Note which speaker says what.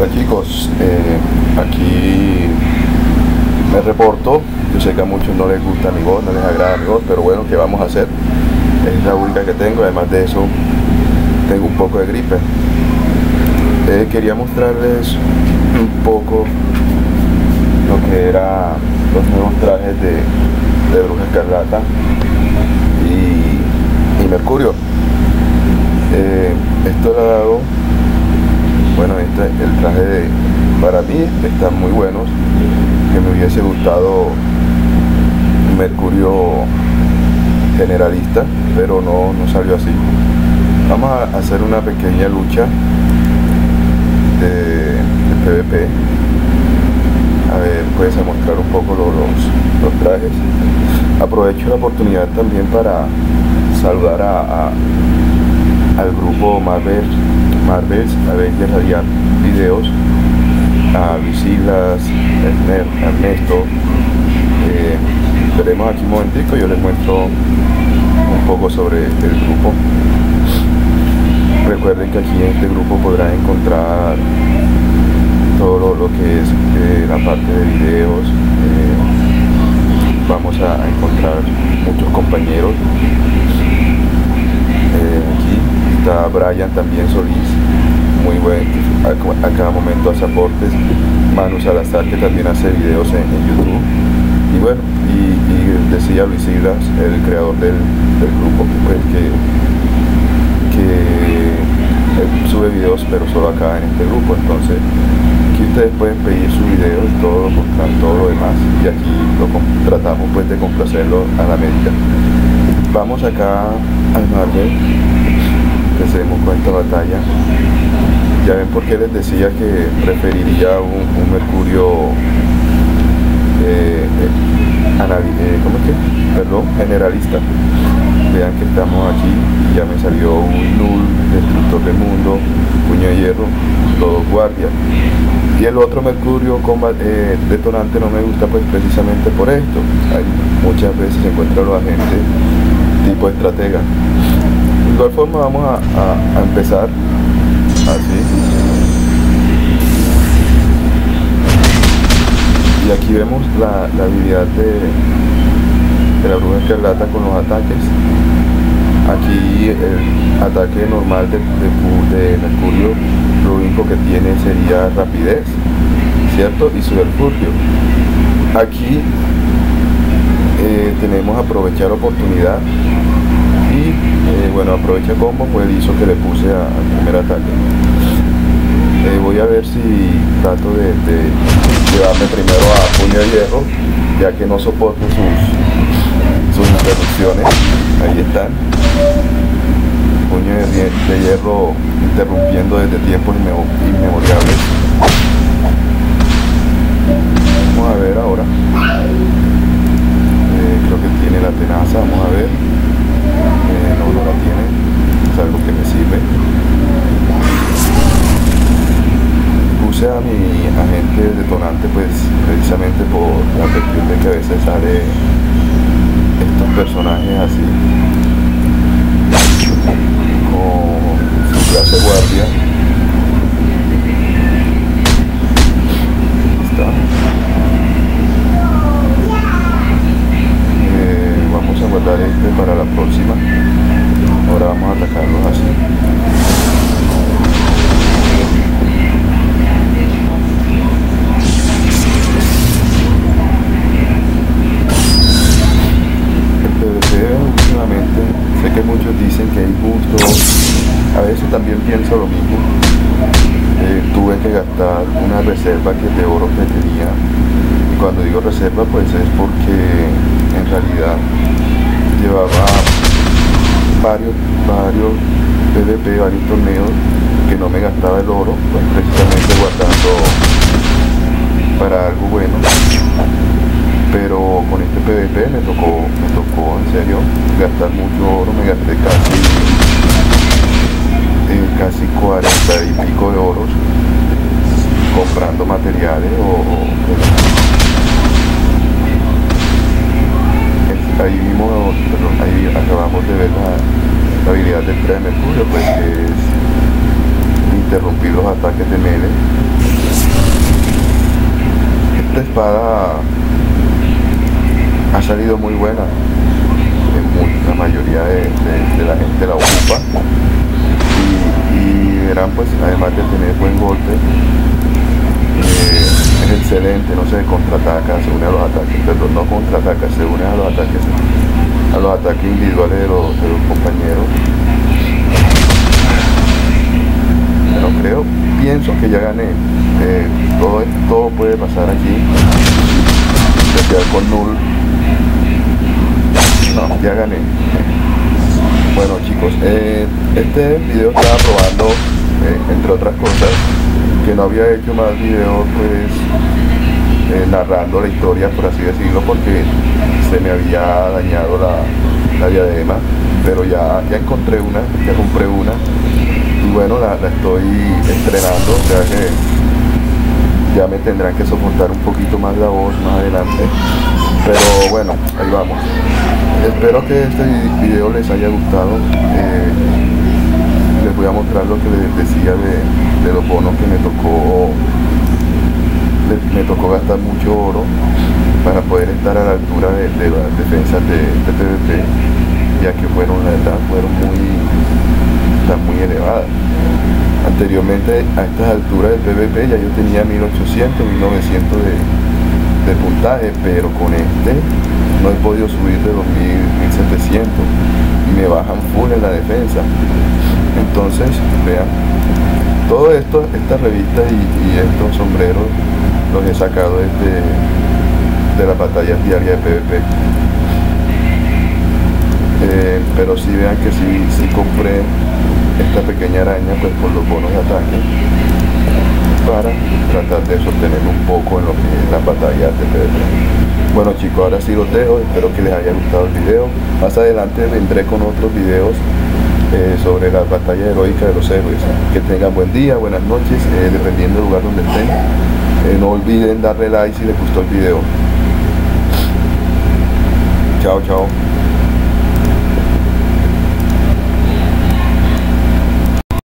Speaker 1: Hola chicos, aquí me reporto. Yo sé que a muchos no les gusta mi voz, no les agrada mi voz, pero bueno, ¿qué vamos a hacer? Es la única que tengo, además de eso tengo un poco de gripe. Quería mostrarles un poco lo que eran los nuevos trajes de Bruja Escarlata y Mercurio. Esto le ha dado, bueno, el traje para mí están muy buenos, que me hubiese gustado un Mercurio generalista, pero no salió así. Vamos a hacer una pequeña lucha de PvP. A ver, puedes mostrar un poco los trajes. Aprovecho la oportunidad también para saludar al grupo Marvel's Avengers Radiant Videos, a Luis Islas, Ernesto. Veremos aquí un momentico, yo les muestro un poco sobre el grupo. Recuerden que aquí en este grupo podrán encontrar todo lo que es la parte de videos. Vamos a encontrar muchos compañeros. Aquí está Brian también Solís, muy buen, a cada momento hace aportes. Manu Salazar, que también hace videos en YouTube. Y bueno, y decía Luis Islas, el creador del grupo, pues que sube videos pero solo acá en este grupo. Entonces aquí ustedes pueden pedir sus videos y todo lo demás, y aquí tratamos pues de complacerlo a la medida. Vamos acá al Marvel, empecemos con esta batalla. Ya ven por qué les decía que preferiría un Mercurio generalista. Vean que estamos aquí y ya me salió un Null, destructor del mundo, puño de hierro, todo guardia. Y el otro Mercurio detonante no me gusta, pues precisamente por esto. Muchas veces se encuentran los agentes tipo estratega. De igual forma vamos a empezar así. Y aquí vemos la habilidad de la Bruja Escarlata con los ataques. Aquí el ataque normal de Mercurio, lo único que tiene sería rapidez, ¿cierto? Y su refugio. Aquí tenemos aprovechar oportunidad y bueno, aprovecha combo, fue el ISO que le puse al primer ataque. Voy a ver si trato de llevarme primero a puño de hierro, ya que no soporto sus interrupciones. Ahí están, puño de hierro interrumpiendo desde tiempos inmemorables. Vamos a ver ahora. Creo que tiene la tenaza, vamos a ver. No la tiene, es algo que me sirve. Puse a mi agente detonante pues precisamente por la cuestión de que a veces sale estos personajes así con su clase guardia. Está. Vamos a guardar para la próxima. Ahora vamos a atacarlos así. Últimamente sé que muchos dicen que es injusto, a veces también pienso lo mismo. Tuve que gastar una reserva de oro que tenía, y cuando digo reserva pues es porque en realidad llevaba varios PvP, varios torneos que no me gastaba el oro, pues precisamente guardando para algo bueno. Pero con este PvP me tocó en serio gastar mucho oro. Me gasté casi 40 y pico de oros comprando materiales ahí acabamos de ver la habilidad del traje de Mercurio, pues que es interrumpir los ataques de Melee. Esta espada ha salido muy buena, la mayoría de la gente la ocupa, y verán, pues además de tener buen golpe, es excelente, no se contraataca, se une a los ataques, perdón, no contraataca, se une a los ataques individuales de los compañeros. Pero pienso que ya gané. Todo puede pasar aquí, especial con Null. No, ya gané. Bueno, chicos, este video estaba probando, entre otras cosas, que no había hecho más videos, pues narrando la historia, por así decirlo, porque se me había dañado la diadema, pero ya encontré una, ya compré una, y bueno, la estoy estrenando, o sea que ya me tendrán que soportar un poquito más la voz más adelante, pero bueno, ahí vamos. Espero que este video les haya gustado. Les voy a mostrar lo que les decía de los bonos que me tocó gastar mucho oro para poder estar a la altura de las defensas de PvP, ya que fueron, la verdad, fueron muy elevadas. Anteriormente, a estas alturas del PvP, ya yo tenía 1800, 1900 de puntaje, pero con este no he podido subir de 1700 y me bajan full en la defensa. Entonces, vean, todo esto, esta revista y estos sombreros los he sacado de las batallas diarias de PvP. Pero sí, vean que sí compré esta pequeña araña, pues por los bonos de ataque, para tratar de sostener un poco en lo que es las batallas de PvP. Bueno, chicos, ahora sí los dejo, espero que les haya gustado el video. Más adelante vendré con otros videos sobre las batallas heroicas de los héroes. Que tengan buen día, buenas noches, dependiendo del lugar donde estén. No olviden darle like si les gustó el video. Chao, chao.